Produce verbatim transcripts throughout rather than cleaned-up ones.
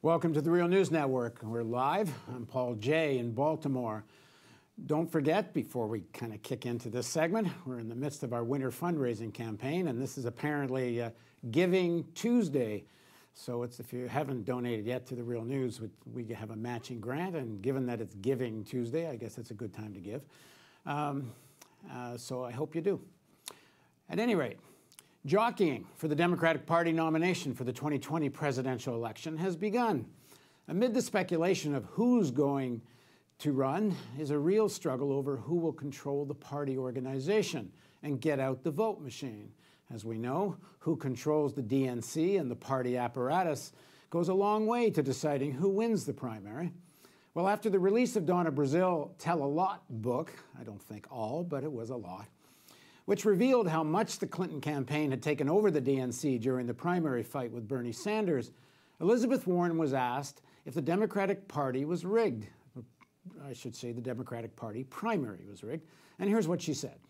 Welcome to the Real News Network. We're live. I'm Paul Jay in Baltimore. Don't forget, before we kind of kick into this segment, we're in the midst of our winter fundraising campaign, and this is apparently uh, Giving Tuesday. So it's, if you haven't donated yet to the Real News, we have a matching grant, and given that it's Giving Tuesday, I guess it's a good time to give. Um, uh, so I hope you do. At any rate, jockeying for the Democratic Party nomination for the twenty twenty presidential election has begun. Amid the speculation of who's going to run is a real struggle over who will control the party organization and get out the vote machine. As we know, who controls the D N C and the party apparatus goes a long way to deciding who wins the primary. Well, after the release of Donna Brazile Tell a Lot book, I don't think all, but it was a lot, which revealed how much the Clinton campaign had taken over the D N C during the primary fight with Bernie Sanders, Elizabeth Warren was asked if the Democratic Party was rigged. I should say the Democratic Party primary was rigged. And here's what she said.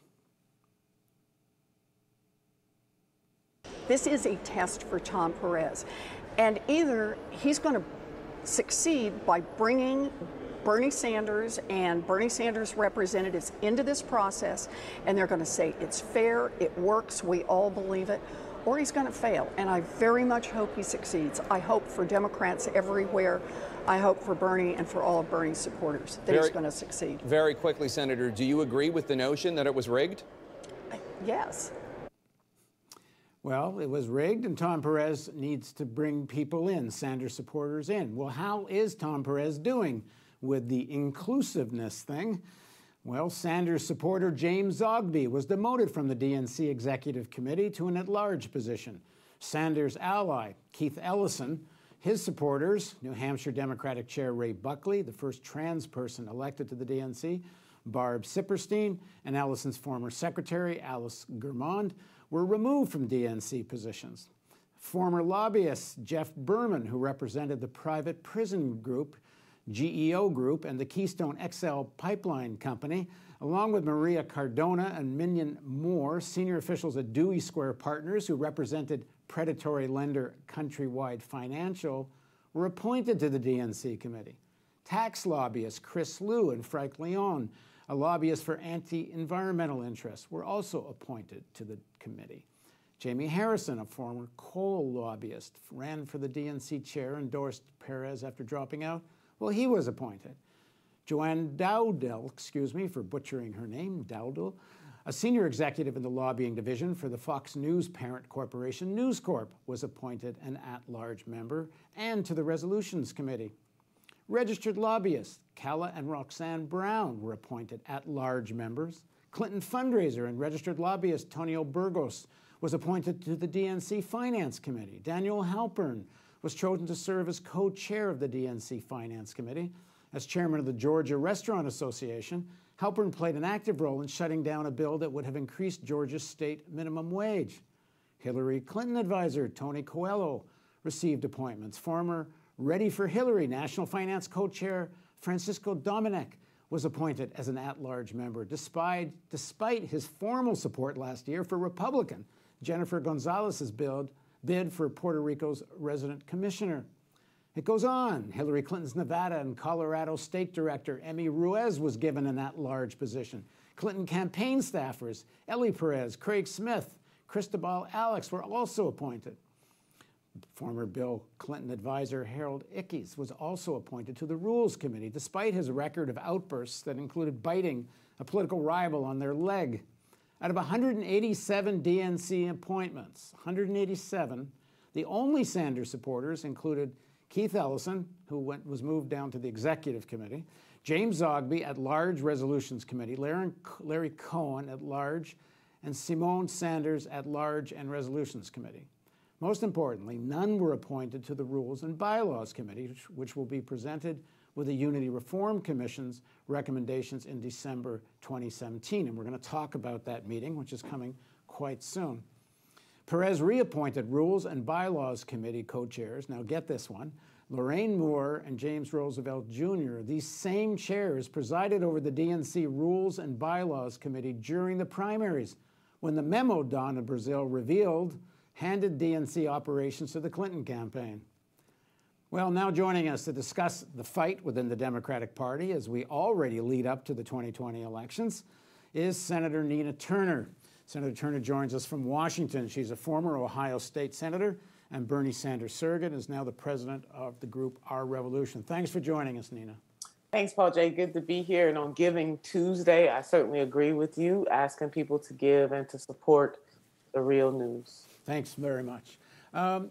This is a test for Tom Perez. And either he's going to succeed by bringing Bernie Sanders and Bernie Sanders representatives into this process, and they're going to say it's fair, it works, we all believe it, or he's going to fail. And I very much hope he succeeds. I hope for Democrats everywhere. I hope for Bernie and for all of Bernie's supporters that very, he's going to succeed. Very quickly, Senator, do you agree with the notion that it was rigged? Yes. Well, it was rigged, and Tom Perez needs to bring people in, Sanders supporters in. Well, how is Tom Perez doing with the inclusiveness thing? Well, Sanders supporter James Zogby was demoted from the D N C Executive Committee to an at-large position. Sanders' ally, Keith Ellison, his supporters, New Hampshire Democratic Chair Ray Buckley, the first trans person elected to the D N C, Barb Sipperstein, and Ellison's former secretary, Alice Germond, were removed from D N C positions. Former lobbyist Jeff Berman, who represented the private prison group, G E O Group, and the Keystone X L Pipeline Company, along with Maria Cardona and Minion Moore, senior officials at Dewey Square Partners, who represented predatory lender Countrywide Financial, were appointed to the D N C committee. Tax lobbyists Chris Liu and Frank Leon, a lobbyist for anti-environmental interests, were also appointed to the committee. Jamie Harrison, a former coal lobbyist, ran for the D N C chair, endorsed Perez after dropping out. Well, he was appointed. Joanne Dowdell, excuse me for butchering her name, Dowdell, a senior executive in the lobbying division for the Fox News parent corporation, News Corp, was appointed an at-large member and to the Resolutions Committee. Registered lobbyists Calla and Roxanne Brown were appointed at-large members. Clinton fundraiser and registered lobbyist Tonio Burgos was appointed to the D N C Finance Committee. Daniel Halpern was chosen to serve as co-chair of the D N C Finance Committee. As chairman of the Georgia Restaurant Association, Halpern played an active role in shutting down a bill that would have increased Georgia's state minimum wage. Hillary Clinton advisor Tony Coelho received appointments. Former Ready for Hillary National Finance co-chair Francisco Dominic was appointed as an at-large member, despite, despite his formal support last year for Republican Jennifer Gonzalez's bid, bid for Puerto Rico's resident commissioner. It goes on. Hillary Clinton's Nevada and Colorado State Director Emmy Ruiz was given an at-large position. Clinton campaign staffers Ellie Perez, Craig Smith, Cristobal Alex were also appointed. Former Bill Clinton advisor Harold Ickes was also appointed to the Rules Committee, despite his record of outbursts that included biting a political rival on their leg. Out of one hundred eighty-seven D N C appointments, one hundred eighty-seven, the only Sanders supporters included Keith Ellison, who went, was moved down to the Executive Committee, James Zogby at large Resolutions Committee, Larry, Larry Cohen at large, and Simone Sanders at large and Resolutions Committee. Most importantly, none were appointed to the Rules and Bylaws Committee, which, which will be presented with the Unity Reform Commission's recommendations in December twenty seventeen. And we're going to talk about that meeting, which is coming quite soon. Perez reappointed Rules and Bylaws Committee co-chairs. Now get this one. Lorraine Moore and James Roosevelt Junior, these same chairs presided over the D N C Rules and Bylaws Committee during the primaries, when the memo Donna Brazile revealed handed D N C operations to the Clinton campaign. Well, now joining us to discuss the fight within the Democratic Party as we already lead up to the twenty twenty elections is Senator Nina Turner. Senator Turner joins us from Washington. She's a former Ohio State Senator and Bernie Sanders surrogate, and is now the president of the group Our Revolution. Thanks for joining us, Nina. Thanks, Paul J. Good to be here. And on Giving Tuesday, I certainly agree with you, asking people to give and to support the real news. Thanks very much. Um,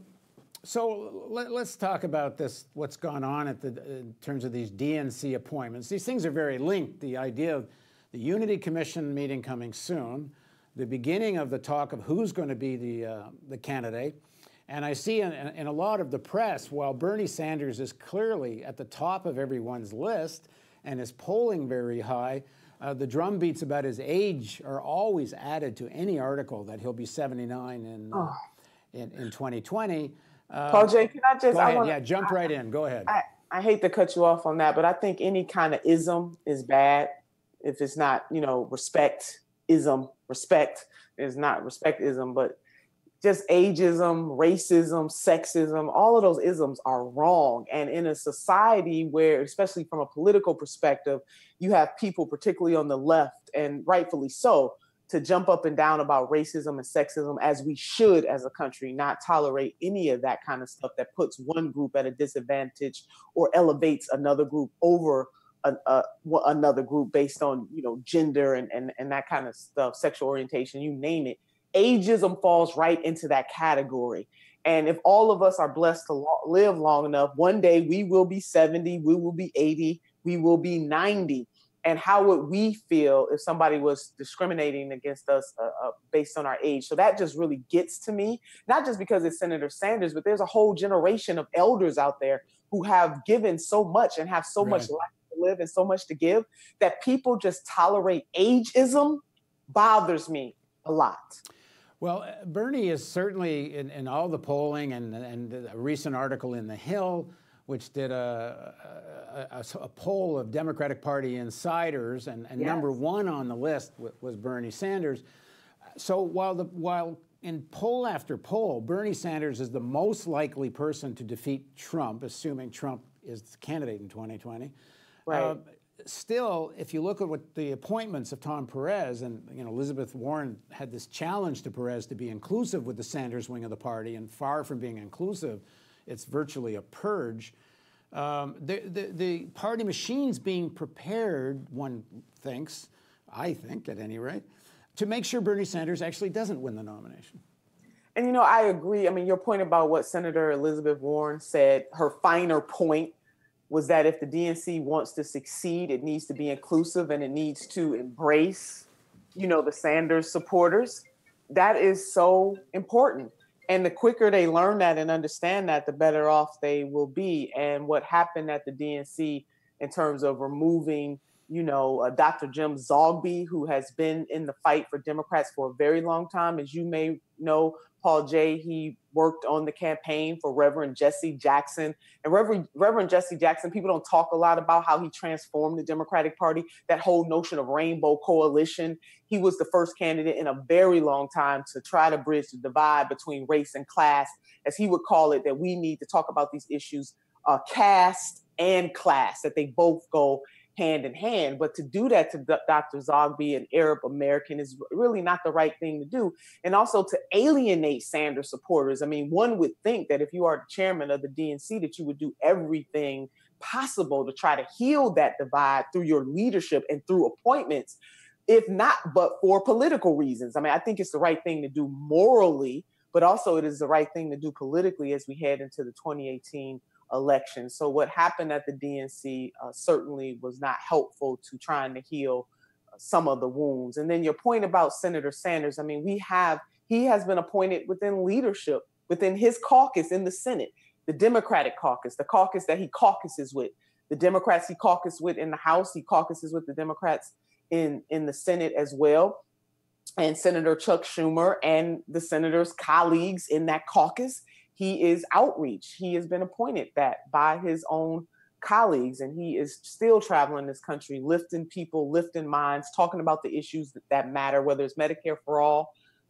so let, let's talk about this, what's gone on at the, in terms of these D N C appointments. These things are very linked. The idea of the Unity Commission meeting coming soon, the beginning of the talk of who's going to be the, uh, the candidate. And I see in, in a lot of the press, while Bernie Sanders is clearly at the top of everyone's list and is polling very high, uh, the drumbeats about his age are always added to any article that he'll be seventy-nine in, uh, Oh. in, in twenty twenty. Uh, Paul J., can I just... go I ahead. wanna, Yeah, jump right in. Go ahead. I, I hate to cut you off on that, but I think any kind of ism is bad if it's not, you know, respect-ism. Respect is not respect-ism, but just ageism, racism, sexism, all of those isms are wrong. And in a society where, especially from a political perspective, you have people, particularly on the left, and rightfully so, to jump up and down about racism and sexism, as we should as a country not tolerate any of that kind of stuff that puts one group at a disadvantage or elevates another group over a, a, another group based on, you know, gender and, and, and that kind of stuff, sexual orientation, you name it. Ageism falls right into that category. And if all of us are blessed to lo- live long enough, one day we will be seventy, we will be eighty, we will be ninety. And how would we feel if somebody was discriminating against us uh, uh, based on our age? So that just really gets to me, not just because it's Senator Sanders, but there's a whole generation of elders out there who have given so much and have so Right. much life to live and so much to give that people just tolerate ageism bothers me a lot. Well, uh, Bernie is certainly in, in all the polling, and, and a recent article in The Hill, which did a, a, a, a poll of Democratic Party insiders, and, and Yes. number one on the list w- was Bernie Sanders. So while the while in poll after poll, Bernie Sanders is the most likely person to defeat Trump, assuming Trump is the candidate in twenty twenty. Right. Uh, Still, if you look at what the appointments of Tom Perez, and you know, Elizabeth Warren had this challenge to Perez to be inclusive with the Sanders wing of the party, and far from being inclusive, it's virtually a purge. Um, the, the, the party machine's being prepared, one thinks, I think at any rate, to make sure Bernie Sanders actually doesn't win the nomination. And, you know, I agree. I mean, your point about what Senator Elizabeth Warren said, her finer point was that if the D N C wants to succeed, it needs to be inclusive and it needs to embrace, you know, the Sanders supporters. That is so important. And the quicker they learn that and understand that, the better off they will be. And what happened at the D N C in terms of removing, you know, uh, Doctor Jim Zogby, who has been in the fight for Democrats for a very long time. As you may know, Paul J., he worked on the campaign for Reverend Jesse Jackson. And Reverend, Reverend Jesse Jackson, people don't talk a lot about how he transformed the Democratic Party, that whole notion of rainbow coalition. He was the first candidate in a very long time to try to bridge the divide between race and class, as he would call it, that we need to talk about these issues, uh, caste and class, that they both go hand in hand. But to do that to Doctor Zogby, an Arab American, is really not the right thing to do. And also to alienate Sanders supporters. I mean, one would think that if you are the chairman of the D N C, that you would do everything possible to try to heal that divide through your leadership and through appointments, if not but for political reasons. I mean, I think it's the right thing to do morally, but also it is the right thing to do politically as we head into the twenty eighteen election. So what happened at the D N C uh, certainly was not helpful to trying to heal uh, some of the wounds. And then your point about Senator Sanders, I mean, we have, he has been appointed within leadership, within his caucus in the Senate, the Democratic caucus, the caucus that he caucuses with, the Democrats he caucuses with in the House, he caucuses with the Democrats in, in the Senate as well. And Senator Chuck Schumer and the senator's colleagues in that caucus, he is outreach. He has been appointed that by his own colleagues, and he is still traveling this country, lifting people, lifting minds, talking about the issues that, that matter, whether it's Medicare for all,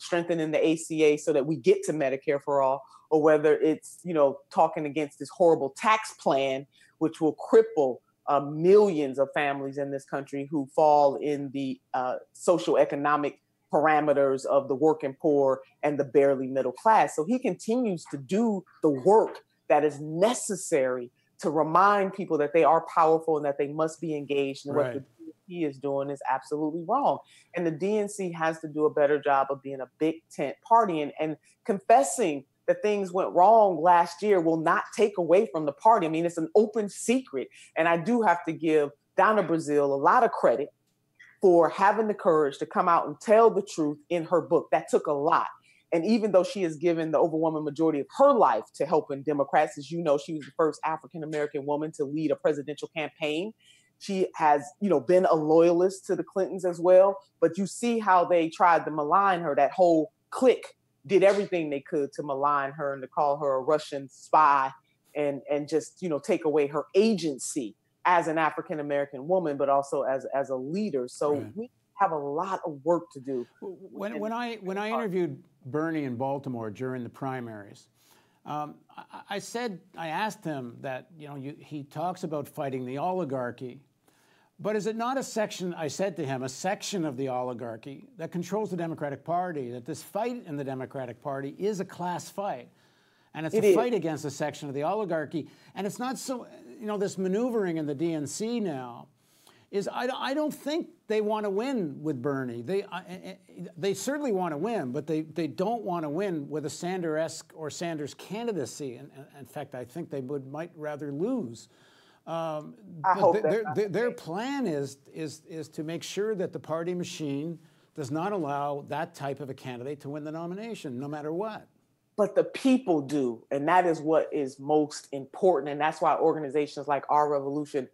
strengthening the A C A so that we get to Medicare for all, or whether it's, you know, talking against this horrible tax plan, which will cripple uh, millions of families in this country who fall in the uh, socioeconomic parameters of the working poor and the barely middle class. So he continues to do the work that is necessary to remind people that they are powerful and that they must be engaged. And Right. what the D N C is doing is absolutely wrong. And the D N C has to do a better job of being a big tent party, and, and confessing that things went wrong last year will not take away from the party. I mean, it's an open secret. And I do have to give Donna Brazile a lot of credit for having the courage to come out and tell the truth in her book. That took a lot. And even though she has given the overwhelming majority of her life to helping Democrats, as you know, she was the first African-American woman to lead a presidential campaign. She has, you know, been a loyalist to the Clintons as well. But you see how they tried to malign her. That whole clique did everything they could to malign her and to call her a Russian spy and, and just, you know, take away her agency as an African-American woman, but also as, as a leader. So Right. we have a lot of work to do. When, when I when I interviewed Bernie in Baltimore during the primaries, um, I, I said I asked him that, you know, you, he talks about fighting the oligarchy, but is it not a section? I said to him, a section of the oligarchy that controls the Democratic Party. That this fight in the Democratic Party is a class fight, and it's It a is. fight against a section of the oligarchy. And it's not so, you know, this maneuvering in the D N C now is I, I don't think they want to win with Bernie. They I, they certainly want to win, but they, they don't want to win with a Sanders-esque or Sanders candidacy. And, and in fact, I think they would might rather lose. Um, I but hope th- that's their, not their, the their case. plan is, is, is to make sure that the party machine does not allow that type of a candidate to win the nomination, no matter what. But the people do. And that is what is most important. And that's why organizations like Our Revolution,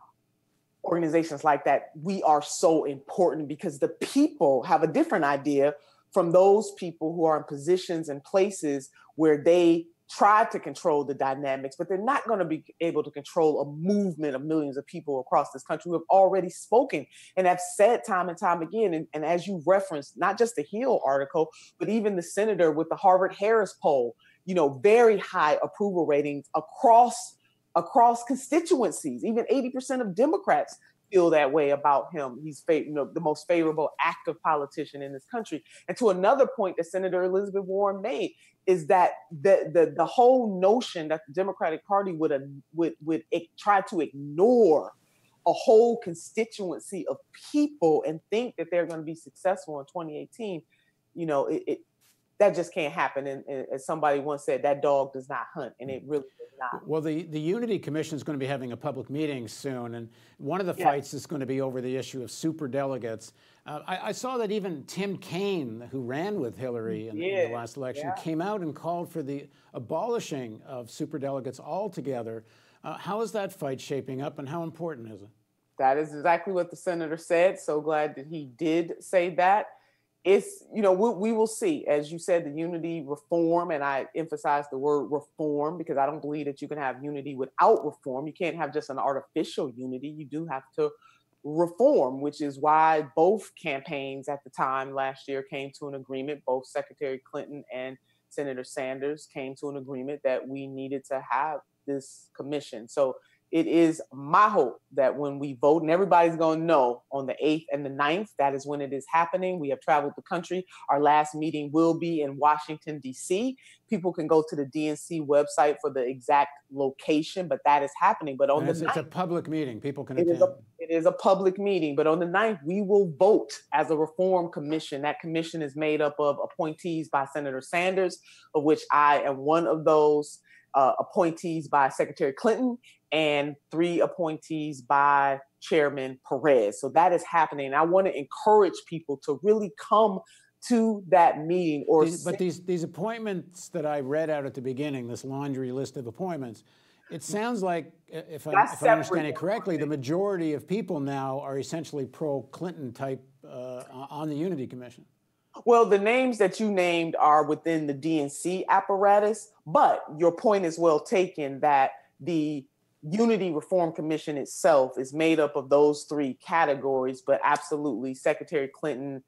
organizations like that, we are so important, because the people have a different idea from those people who are in positions and places where they try to control the dynamics, but they're not going to be able to control a movement of millions of people across this country who have already spoken and have said time and time again. And, and as you referenced, not just the Hill article, but even the senator with the Harvard Harris poll, you know, very high approval ratings across across constituencies. Even eighty percent of Democrats feel that way about him. He's you know, the most favorable active politician in this country. And to another point that Senator Elizabeth Warren made, is that the the, the whole notion that the Democratic Party would, uh, would, would try to ignore a whole constituency of people and think that they're going to be successful in twenty eighteen, you know, it, it that just can't happen. And, and as somebody once said, that dog does not hunt, and it really does not. Well, the, the Unity Commission is going to be having a public meeting soon, and one of the Yeah. fights is going to be over the issue of superdelegates. Uh, I, I saw that even Tim Kaine, who ran with Hillary in, in Yeah, the last election, yeah. came out and called for the abolishing of superdelegates altogether. Uh, how is that fight shaping up, and how important is it? That is exactly what the senator said. So glad that he did say that. It's, you know, we, we will see. As you said, the unity reform, and I emphasize the word reform because I don't believe that you can have unity without reform. You can't have just an artificial unity. You do have to reform, which is why both campaigns at the time last year came to an agreement. Both Secretary Clinton and Senator Sanders came to an agreement that we needed to have this commission. So it is my hope that when we vote, and everybody's going to know on the eighth and the ninth, that is when it is happening. We have traveled the country. Our last meeting will be in Washington, D C. People can go to the D N C website for the exact location, but that is happening. But on And the it's, it's a ninth, public meeting. People can it attend. is, a, it is a public meeting, but on the ninth, we will vote as a reform commission. That commission is made up of appointees by Senator Sanders, of which I am one of those, uh, appointees by Secretary Clinton, and three appointees by Chairman Perez. So that is happening. I want to encourage people to really come to that meeting. Or These, but these, these appointments that I read out at the beginning, this laundry list of appointments, it sounds like, if, I, if I understand it correctly, the majority of people now are essentially pro-Clinton type uh, on the Unity Commission. Well, the names that you named are within the D N C apparatus, but your point is well taken that the Unity Reform Commission itself is made up of those three categories, but absolutely Secretary Clinton,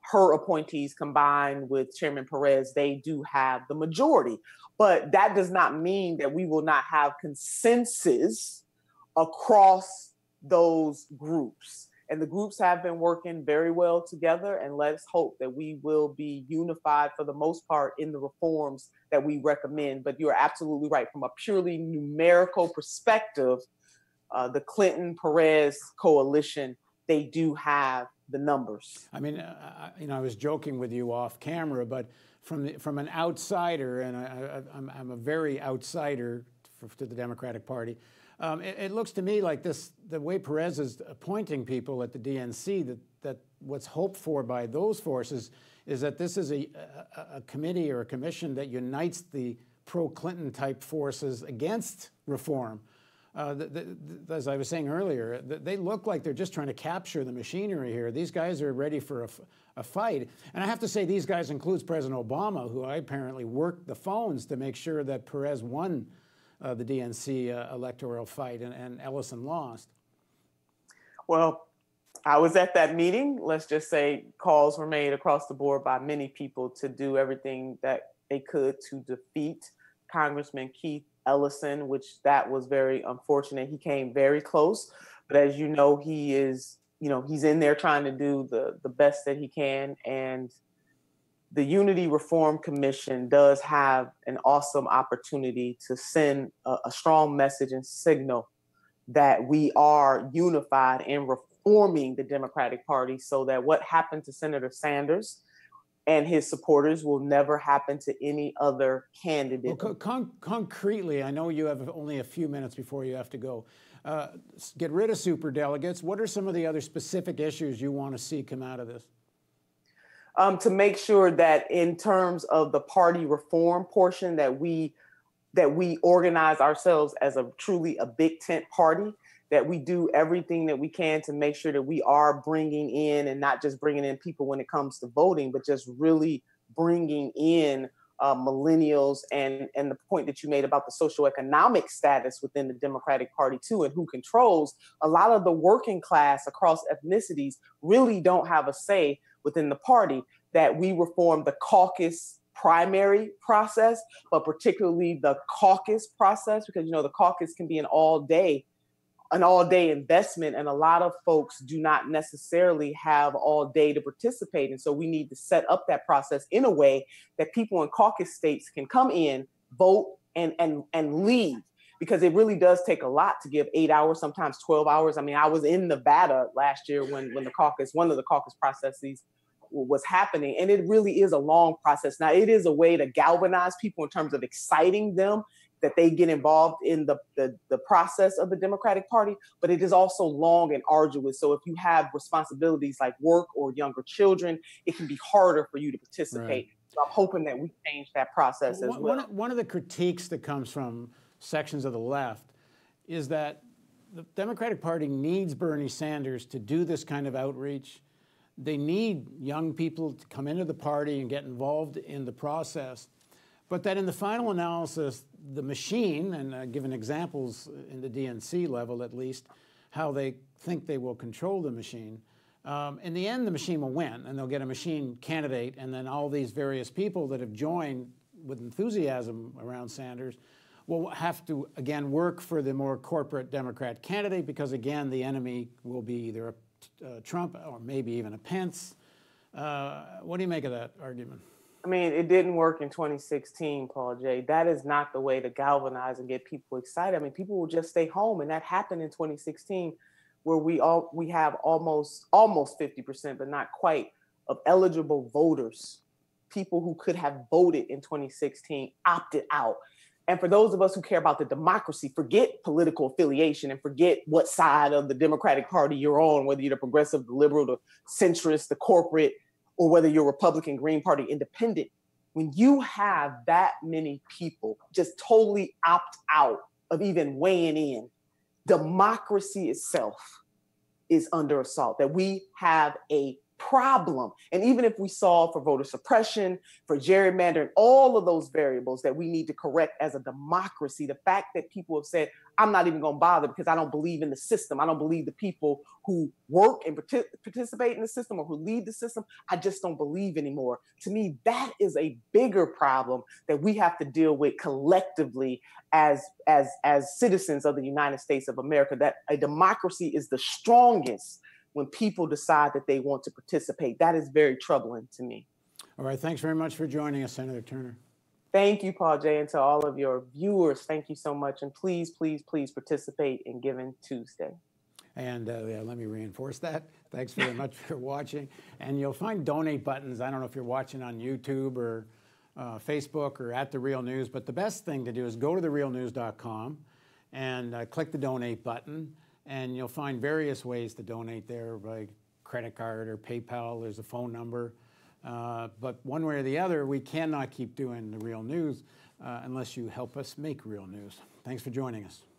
her appointees combined with Chairman Perez, they do have the majority. But that does not mean that we will not have consensus across those groups. And the groups have been working very well together, and let's hope that we will be unified for the most part in the reforms that we recommend. But you're absolutely right. From a purely numerical perspective, uh, the Clinton-Perez coalition, they do have the numbers. I mean, uh, you know, I was joking with you off camera, but from the, from an outsider, and I, I, I'm, I'm a very outsider for, to the Democratic Party, um, it, it looks to me like this, the way Perez is appointing people at the D N C, that, that what's hoped for by those forces is that this is a, a, a committee or a commission that unites the pro-Clinton type forces against reform. Uh, the, the, the, as I was saying earlier, the, they look like they're just trying to capture the machinery here. These guys are ready for a, a fight. And I have to say these guys includes President Obama, who I apparently worked the phones to make sure that Perez won uh, the D N C uh, electoral fight, and, and Ellison lost. Well, I was at that meeting. Let's just say calls were made across the board by many people to do everything that they could to defeat Congressman Keith Ellison, which that was very unfortunate. He came very close, but as you know, he is, you know, he's in there trying to do the, the best that he can. And the Unity Reform Commission does have an awesome opportunity to send a, a strong message and signal that we are unified in reforming the Democratic Party, so that what happened to Senator Sanders and his supporters will never happen to any other candidate. Well, con concretely, I know you have only a few minutes before you have to go. Uh, get rid of superdelegates. What are some of the other specific issues you want to see come out of this? Um, to make sure that in terms of the party reform portion, that we that we organize ourselves as a truly a big tent party, that we do everything that we can to make sure that we are bringing in, and not just bringing in people when it comes to voting, but just really bringing in uh, millennials, and, and the point that you made about the socioeconomic status within the Democratic Party too, and who controls a lot of the working class across ethnicities really don't have a say within the party, that we reform the caucus primary process, but particularly the caucus process, because, you know, the caucus can be an all day an all-day investment, and a lot of folks do not necessarily have all day to participate. And so we need to set up that process in a way that people in caucus states can come in, vote, and and and leave, because it really does take a lot to give eight hours, sometimes twelve hours. I mean, I was in Nevada last year when when the caucus, one of the caucus processes was happening, and it really is a long process. Now, it is a way to galvanize people in terms of exciting them, that they get involved in the, the, the process of the Democratic Party, but it is also long and arduous. So if you have responsibilities like work or younger children, it can be harder for you to participate. Right. So I'm hoping that we change that process well, as well. One, one of the critiques that comes from sections of the left is that the Democratic Party needs Bernie Sanders to do this kind of outreach. They need young people to come into the party and get involved in the process. But that in the final analysis, the machine, and uh, given examples in the D N C level at least, how they think they will control the machine, um, in the end, the machine will win, and they'll get a machine candidate, and then all these various people that have joined with enthusiasm around Sanders will have to, again, work for the more corporate Democrat candidate, because, again, the enemy will be either a uh, Trump or maybe even a Pence. Uh, what do you make of that argument? I mean, it didn't work in twenty sixteen, Paul J. That is not the way to galvanize and get people excited. I mean, people will just stay home, and that happened in twenty sixteen, where we all we have almost almost fifty percent, but not quite, of eligible voters, people who could have voted in twenty sixteen, opted out. And for those of us who care about the democracy, forget political affiliation and forget what side of the Democratic Party you're on, whether you're the progressive, the liberal, the centrist, the corporate, or whether you're Republican, Green Party, Independent. When you have that many people just totally opt out of even weighing in, democracy itself is under assault. That we have a problem. And even if we solve for voter suppression, for gerrymandering, all of those variables that we need to correct as a democracy, the fact that people have said, I'm not even going to bother because I don't believe in the system. I don't believe the people who work and partic- participate in the system or who lead the system. I just don't believe anymore. To me, that is a bigger problem that we have to deal with collectively as, as, as citizens of the United States of America, that a democracy is the strongest when people decide that they want to participate. That is very troubling to me. All right, thanks very much for joining us, Senator Turner. Thank you, Paul Jay, and to all of your viewers, thank you so much. And please, please, please participate in Giving Tuesday. And uh, yeah, let me reinforce that. Thanks very much for watching. And you'll find donate buttons. I don't know if you're watching on YouTube or uh, Facebook or at The Real News, but the best thing to do is go to the real news dot com and uh, click the donate button, and you'll find various ways to donate there by credit card or PayPal. There's a phone number. Uh, but one way or the other, we cannot keep doing The Real News uh, unless you help us make real news. Thanks for joining us.